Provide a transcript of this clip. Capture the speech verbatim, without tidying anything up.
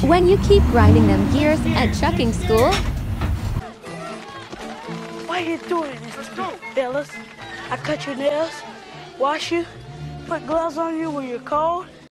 When you keep grinding them gears at chucking school, why are you doing this to me, fellas? I cut your nails, wash you, put gloves on you when you're cold.